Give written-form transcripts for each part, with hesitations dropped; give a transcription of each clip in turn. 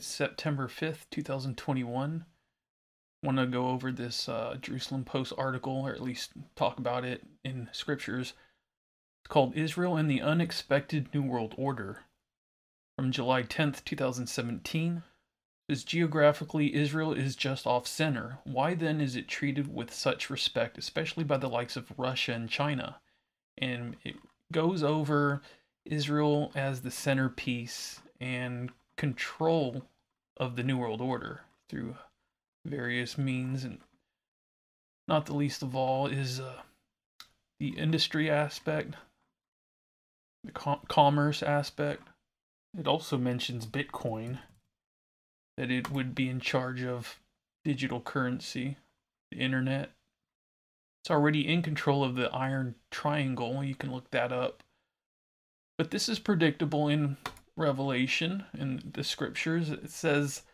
It's September 5th, 2021. Want to go over this Jerusalem Post article, or at least talk about it in scriptures. It's called Israel and the Unexpected New World Order from July 10th, 2017. As geographically, Israel is just off center. Why then is it treated with such respect, especially by the likes of Russia and China? And it goes over Israel as the centerpiece and control of the New World Order through various means, and not the least of all is the industry aspect, the commerce aspect. It also mentions Bitcoin, that it would be in charge of digital currency, the internet. It's already in control of the Iron Triangle. You can look that up. But this is predictable in Revelation, in the scriptures. It says,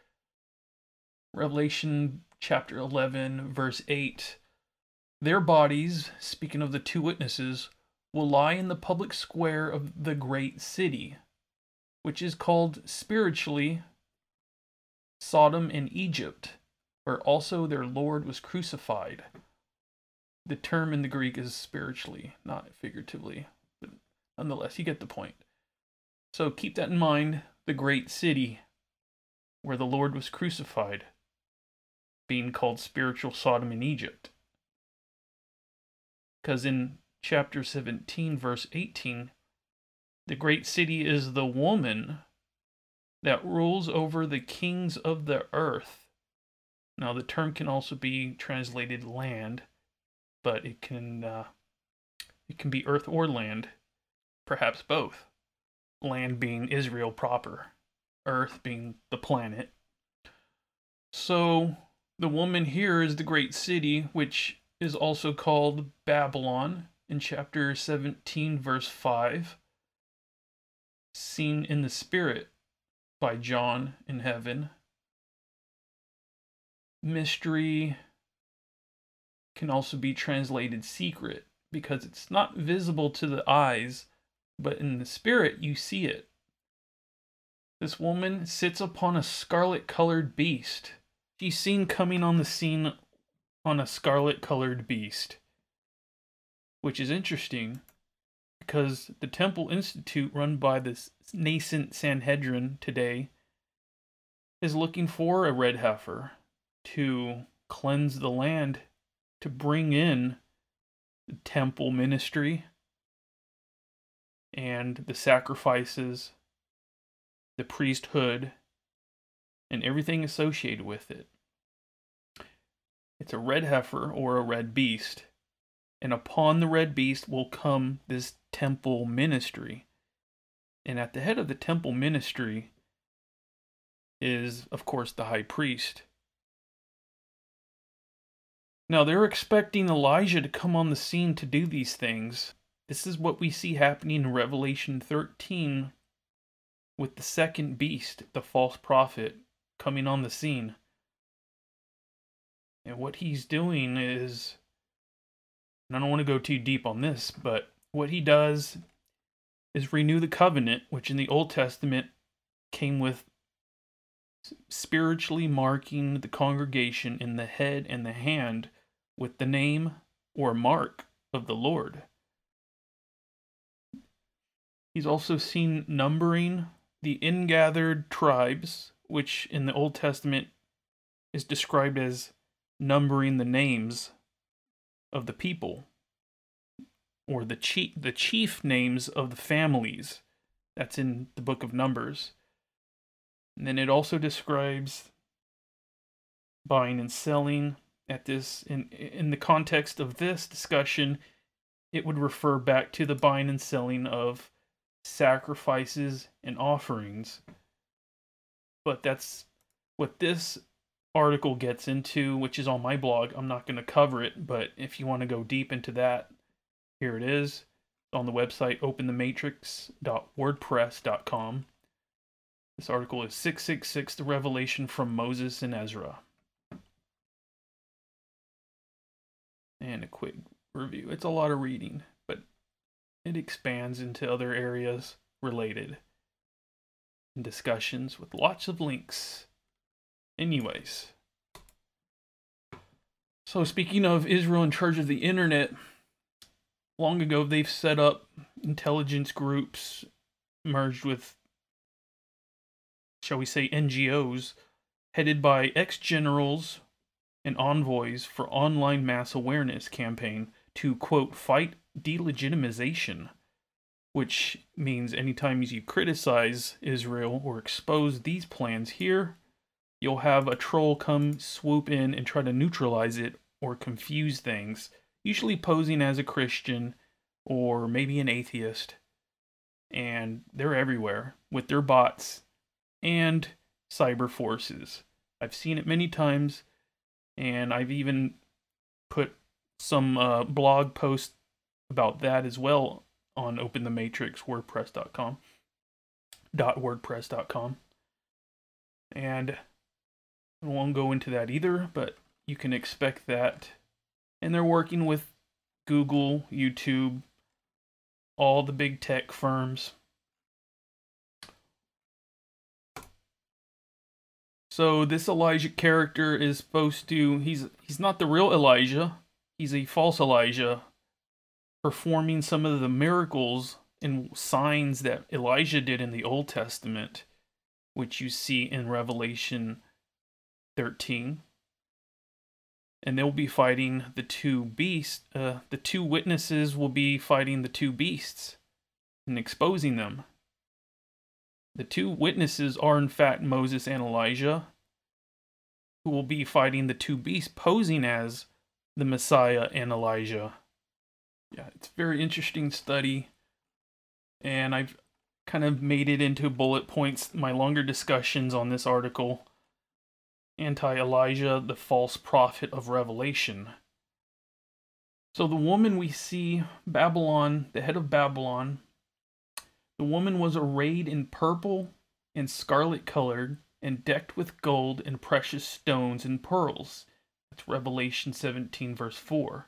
Revelation chapter 11, verse 8, their bodies, speaking of the two witnesses, will lie in the public square of the great city, which is called spiritually Sodom and Egypt, where also their Lord was crucified. The term in the Greek is spiritually, not figuratively, but nonetheless, you get the point. So keep that in mind, the great city where the Lord was crucified, being called spiritual Sodom and Egypt. Because in chapter 17, verse 18, the great city is the woman that rules over the kings of the earth. Now, the term can also be translated land, but it can be earth or land, perhaps both. Land being Israel proper, earth being the planet. So the woman here is the great city, which is also called Babylon in chapter 17, verse 5, seen in the spirit by John in heaven. Mystery can also be translated secret, because it's not visible to the eyes, but in the spirit you see it. This woman sits upon a scarlet-colored beast. She's seen coming on the scene on a scarlet-colored beast, which is interesting because the Temple Institute, run by this nascent Sanhedrin today, is looking for a red heifer to cleanse the land, to bring in the temple ministry and the sacrifices, the priesthood, and everything associated with it. It's a red heifer or a red beast, and upon the red beast will come this temple ministry. And at the head of the temple ministry is, of course, the high priest. Now, they're expecting Elijah to come on the scene to do these things. This is what we see happening in Revelation 13 with the second beast, the false prophet, coming on the scene. And what he's doing is, and I don't want to go too deep on this, but what he does is renew the covenant, which in the Old Testament came with spiritually marking the congregation in the head and the hand with the name or mark of the Lord. He's also seen numbering the ingathered tribes, which in the Old Testament is described as numbering the names of the people, or the chief names of the families. That's in the book of Numbers. And then it also describes buying and selling. At this, in the context of this discussion, it would refer back to the buying and selling of sacrifices and offerings. But that's what this article gets into, which is on my blog. I'm not going to cover it, but if you want to go deep into that, here it is on the website openthematrix.wordpress.com. This article is 666, the Revelation from Moses and Ezra. And a quick review. It's a lot of reading, but it expands into other areas related. and discussions with lots of links. Anyways. So speaking of Israel in charge of the internet, long ago they've set up intelligence groups merged with, shall we say, NGOs, headed by ex-generals and envoys for online mass awareness campaign to, quote, fight delegitimization, which means anytime you criticize Israel or expose these plans here, you'll have a troll come swoop in and try to neutralize it or confuse things, usually posing as a Christian or maybe an atheist. And they're everywhere with their bots and cyber forces. I've seen it many times, and I've even put some blog posts about that as well on Open the Matrix WordPress.com. .wordpress.com. And I won't go into that either, but you can expect that. And they're working with Google, YouTube, all the big tech firms. So this Elijah character is supposed to, he's not the real Elijah. He's a false Elijah, performing some of the miracles and signs that Elijah did in the Old Testament, which you see in Revelation 13. And they'll be fighting the two beasts. The two witnesses will be fighting the two beasts and exposing them. The two witnesses are in fact Moses and Elijah, who will be fighting the two beasts posing as the Messiah and Elijah. Yeah, it's a very interesting study, and I've kind of made it into bullet points, my longer discussions on this article. Anti-Elijah, the false prophet of Revelation. So the woman we see, Babylon, the head of Babylon, the woman was arrayed in purple and scarlet colored and decked with gold and precious stones and pearls. That's Revelation 17 verse 4.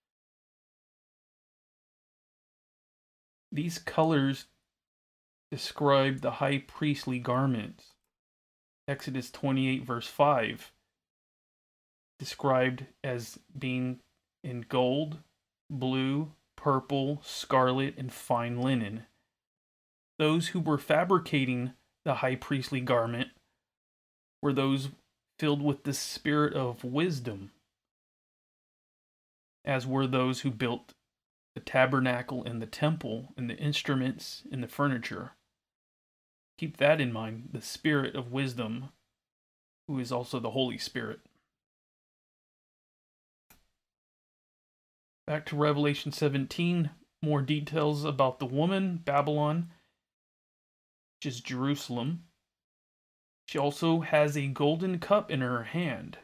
These colors describe the high priestly garments. Exodus 28 verse 5 described as being in gold, blue, purple, scarlet, and fine linen. Those who were fabricating the high priestly garment were those filled with the spirit of wisdom, as were those who built the tabernacle and the temple and the instruments and the furniture. Keep that in mind, the spirit of wisdom, who is also the Holy Spirit. Back to Revelation 17, more details about the woman, Babylon, which is Jerusalem. She also has a golden cup in her hand.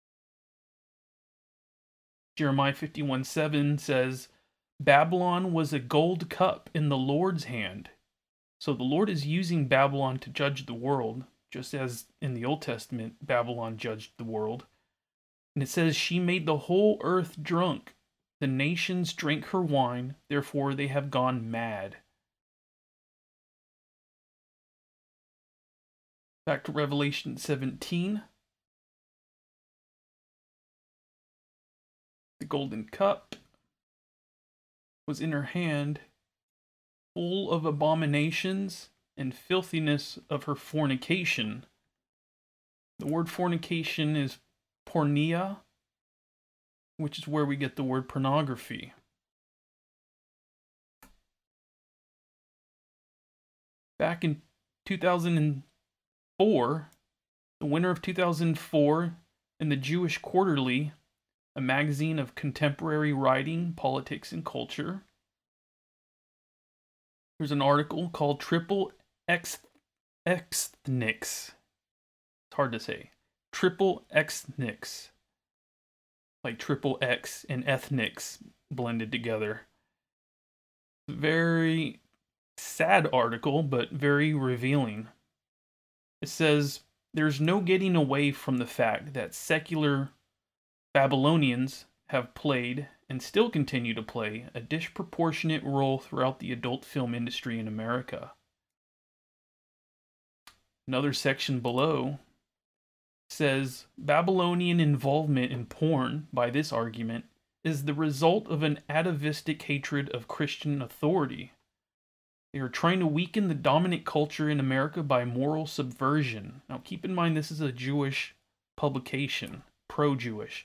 Jeremiah 51:7 says, Babylon was a gold cup in the Lord's hand. So the Lord is using Babylon to judge the world, just as in the Old Testament, Babylon judged the world. And it says, she made the whole earth drunk. The nations drank her wine, therefore they have gone mad. Back to Revelation 17. The golden cup was in her hand, full of abominations and filthiness of her fornication. The word fornication is porneia, which is where we get the word pornography. Back in 2004, the winner of 2004 in the Jewish Quarterly, a magazine of contemporary writing, politics, and culture, there's an article called Triple Ethnics. It's hard to say. Triple Ethnics. Like triple X and ethnics blended together. Very sad article, but very revealing. It says, there's no getting away from the fact that secular Babylonians have played, and still continue to play, a disproportionate role throughout the adult film industry in America. Another section below says Babylonian involvement in porn, by this argument, is the result of an atavistic hatred of Christian authority. They are trying to weaken the dominant culture in America by moral subversion. Now, keep in mind, this is a Jewish publication, pro-Jewish.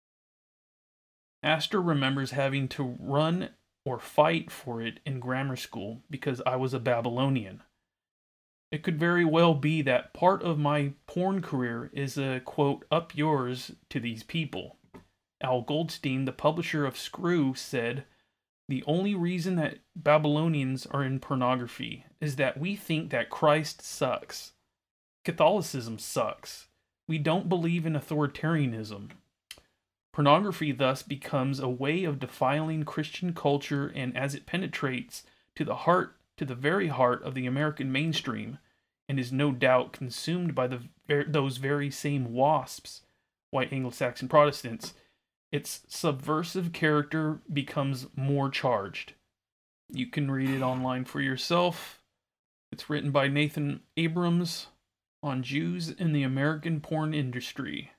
Astor remembers having to run or fight for it in grammar school because I was a Babylonian. It could very well be that part of my porn career is a, quote, up yours to these people. Al Goldstein, the publisher of Screw, said, the only reason that Babylonians are in pornography is that we think that Christ sucks. Catholicism sucks. We don't believe in authoritarianism. Pornography thus becomes a way of defiling Christian culture, and as it penetrates to the very heart of the American mainstream, and is no doubt consumed by those very same WASPs, white Anglo-Saxon Protestants, its subversive character becomes more charged. You can read it online for yourself. It's written by Nathan Abrams on Jews in the American porn industry.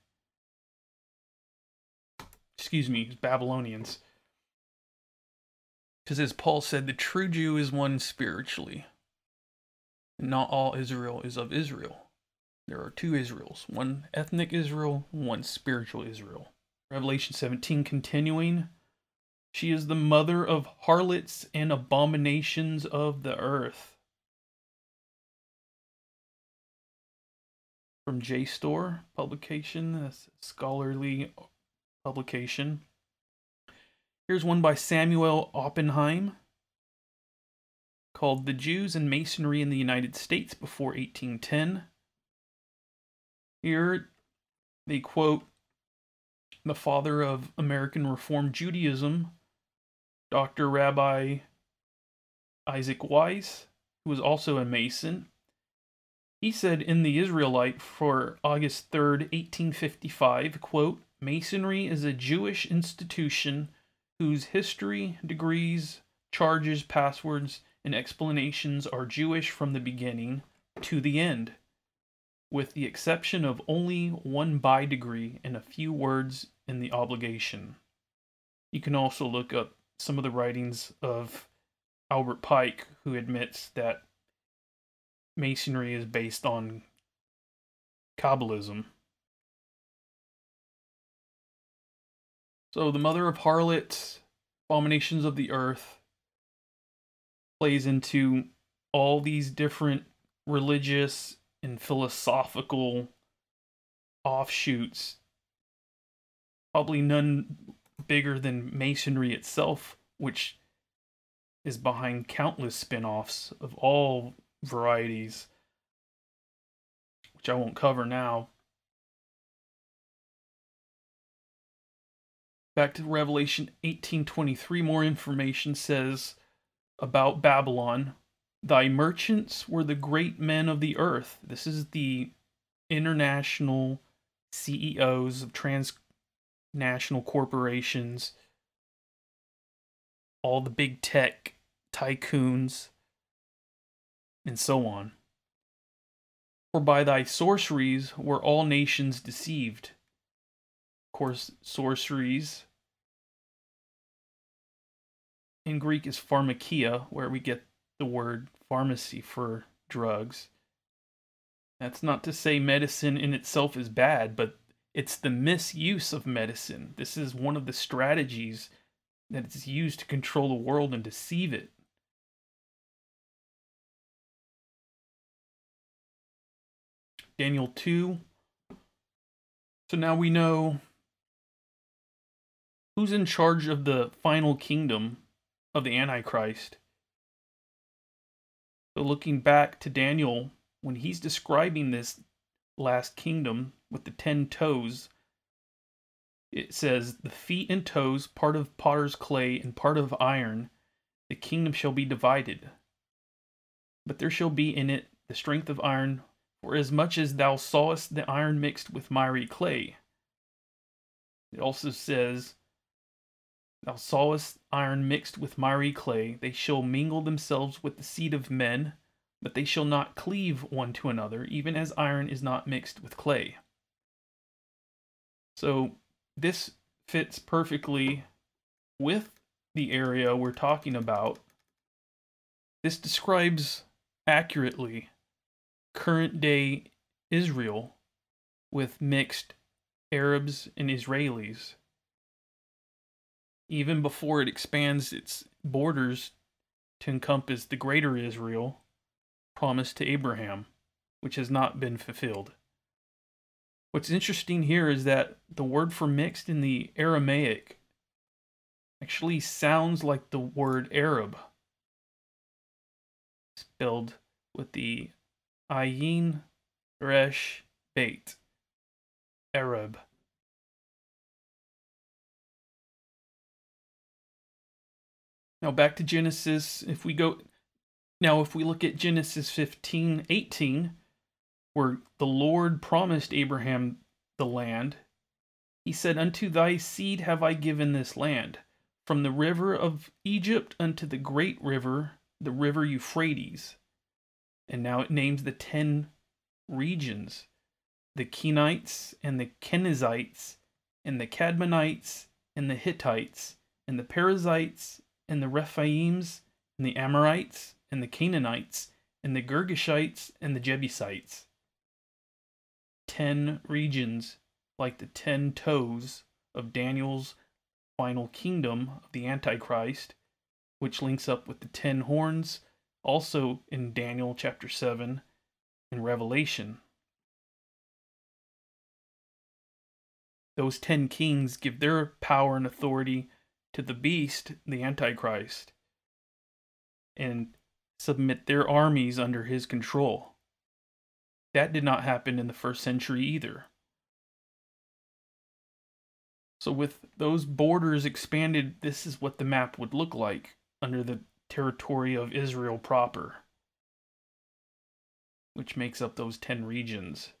Excuse me, Babylonians. Because as Paul said, the true Jew is one spiritually. Not all Israel is of Israel. There are two Israels, one ethnic Israel, one spiritual Israel. Revelation 17 continuing, she is the mother of harlots and abominations of the earth. From JSTOR publication, a scholarly publication. Here's one by Samuel Oppenheim called The Jews and Masonry in the United States Before 1810. Here they quote the father of American Reform Judaism, Dr. Rabbi Isaac Weiss, who was also a Mason. He said in The Israelite for August 3rd, 1855, quote, Masonry is a Jewish institution whose history, degrees, charges, passwords, and explanations are Jewish from the beginning to the end, with the exception of only one by degree and a few words in the obligation. You can also look up some of the writings of Albert Pike, who admits that Masonry is based on Kabbalism. So the mother of harlots, abominations of the earth, plays into all these different religious and philosophical offshoots. Probably none bigger than Masonry itself, which is behind countless spin-offs of all varieties, which I won't cover now. Back to Revelation 18:23, more information says about Babylon. Thy merchants were the great men of the earth. This is the international CEOs of transnational corporations, all the big tech tycoons, and so on. For by thy sorceries were all nations deceived. Of course, sorceries in Greek is pharmakia, where we get the word pharmacy for drugs. That's not to say medicine in itself is bad, but it's the misuse of medicine. This is one of the strategies that is used to control the world and deceive it. Daniel 2. So now we know who's in charge of the final kingdom of the Antichrist. So looking back to Daniel, when he's describing this last kingdom with the 10 toes, it says, the feet and toes, part of potter's clay and part of iron, the kingdom shall be divided. But there shall be in it the strength of iron, for as much as thou sawest the iron mixed with miry clay. It also says, thou sawest iron mixed with miry clay, they shall mingle themselves with the seed of men, but they shall not cleave one to another, even as iron is not mixed with clay. So this fits perfectly with the area we're talking about. This describes accurately current day Israel with mixed Arabs and Israelis, even before it expands its borders to encompass the greater Israel promised to Abraham, which has not been fulfilled. What's interesting here is that the word for mixed in the Aramaic actually sounds like the word Arab, spelled with the ayin resh beit, Arab. Now back to Genesis. If we look at Genesis 15:18, where the Lord promised Abraham the land, he said, "Unto thy seed have I given this land, from the river of Egypt unto the great river, the river Euphrates." And now it names the 10 regions: the Kenites, and the Kenizzites, and the Cadmonites, and the Hittites, and the Perizzites, and the Rephaims, and the Amorites, and the Canaanites, and the Girgashites, and the Jebusites. 10 regions, like the 10 toes of Daniel's final kingdom of the Antichrist, which links up with the 10 horns, also in Daniel chapter 7 and Revelation. Those 10 kings give their power and authority to the beast, the Antichrist, and submit their armies under his control. That did not happen in the first century either. So with those borders expanded, this is what the map would look like under the territory of Israel proper, which makes up those 10 regions.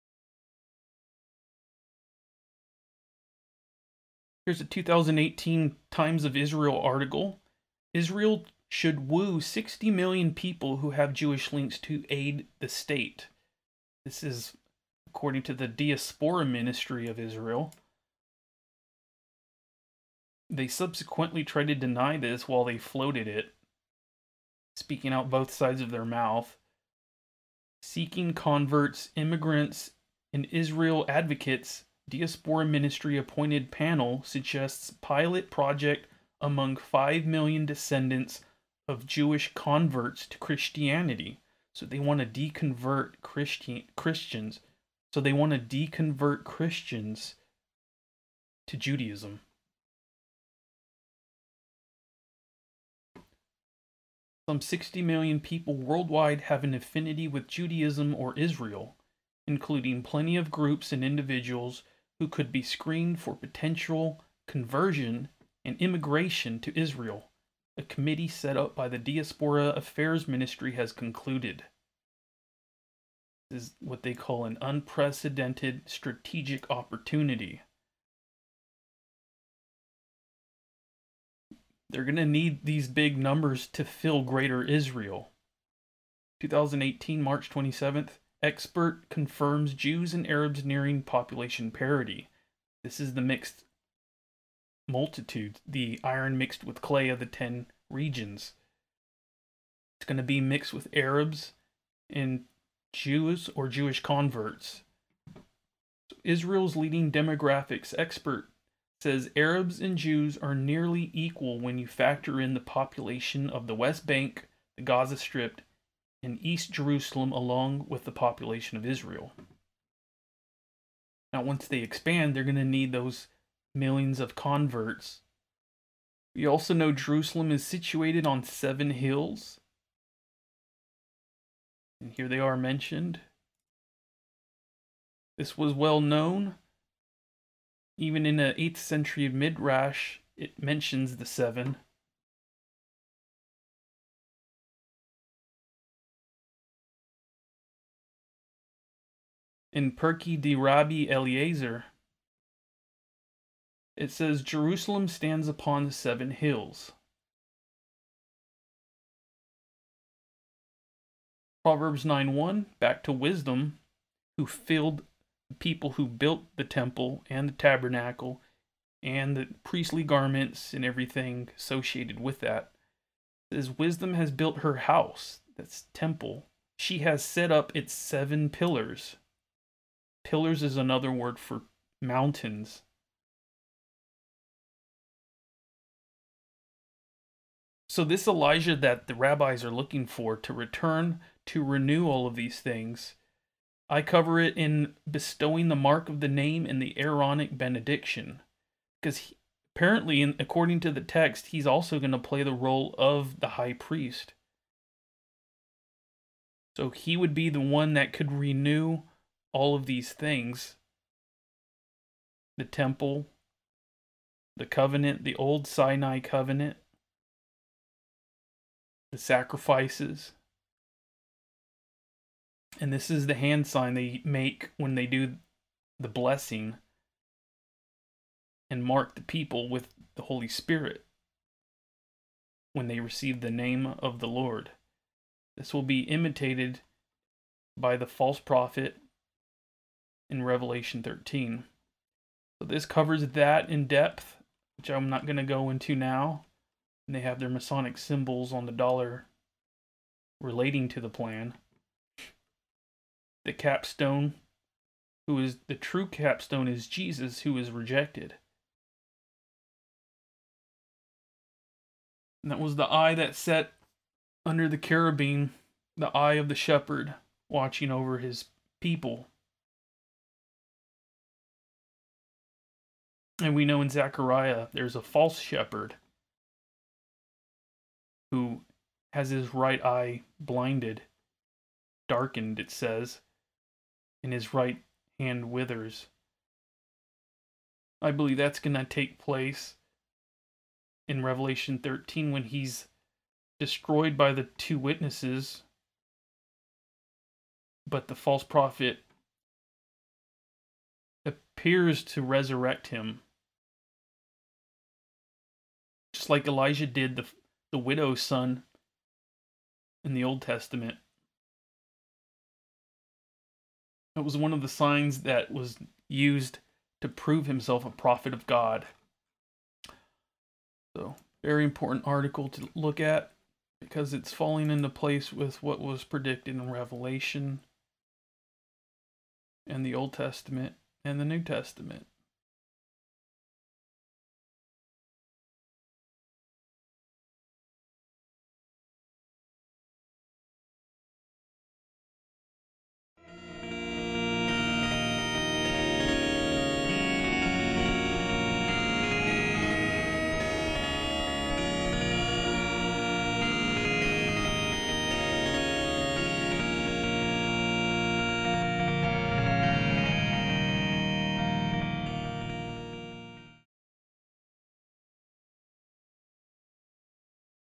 Here's a 2018 Times of Israel article. Israel should woo 60 million people who have Jewish links to aid the state. This is according to the Diaspora Ministry of Israel. They subsequently tried to deny this while they floated it, speaking out both sides of their mouth. Seeking converts, immigrants, and Israel advocates, Diaspora Ministry appointed panel suggests pilot project among 5 million descendants of Jewish converts to Christianity. So they want to deconvert Christians. So they want to deconvert Christians to Judaism. Some 60 million people worldwide have an affinity with Judaism or Israel, including plenty of groups and individuals who could be screened for potential conversion and immigration to Israel, a committee set up by the Diaspora Affairs Ministry has concluded. This is what they call an unprecedented strategic opportunity. They're going to need these big numbers to fill greater Israel. 2018, March 27th, expert confirms Jews and Arabs nearing population parity. This is the mixed multitude, the iron mixed with clay of the 10 regions. It's going to be mixed with Arabs and Jews or Jewish converts. So Israel's leading demographics expert says Arabs and Jews are nearly equal when you factor in the population of the West Bank, the Gaza Strip, and East Jerusalem, along with the population of Israel. Now, once they expand, they're going to need those millions of converts. We also know Jerusalem is situated on 7 hills. And here they are mentioned. This was well known. Even in the 8th century Midrash, it mentions the 7. In Perki de Rabbi Eliezer, it says Jerusalem stands upon 7 hills. Proverbs 9:1, back to wisdom, who filled the people who built the temple and the tabernacle and the priestly garments and everything associated with that. It says, wisdom has built her house, that's temple. She has set up its 7 pillars. Pillars is another word for mountains. So this Elijah that the rabbis are looking for to return to renew all of these things, I cover it in bestowing the mark of the name and the Aaronic benediction. Because apparently, according to the text, he's also going to play the role of the high priest. So he would be the one that could renew all of these things. The temple, the covenant, the old Sinai covenant, the sacrifices. And this is the hand sign they make when they do the blessing and mark the people with the Holy Spirit when they receive the name of the Lord. This will be imitated by the false prophet in Revelation 13. So this covers that in depth, which I'm not going to go into now. And they have their Masonic symbols on the dollar relating to the plan. The capstone, who is the true capstone, is Jesus, who is rejected. And that was the eye that sat under the cherubim, the eye of the shepherd, watching over his people. And we know in Zechariah there's a false shepherd who has his right eye blinded, darkened, it says, and his right hand withers. I believe that's going to take place in Revelation 13 when he's destroyed by the 2 witnesses, but the false prophet appears to resurrect him, just like Elijah did the widow's son in the Old Testament. It was one of the signs that was used to prove himself a prophet of God. So, very important article to look at because it's falling into place with what was predicted in Revelation and the Old Testament and the New Testament.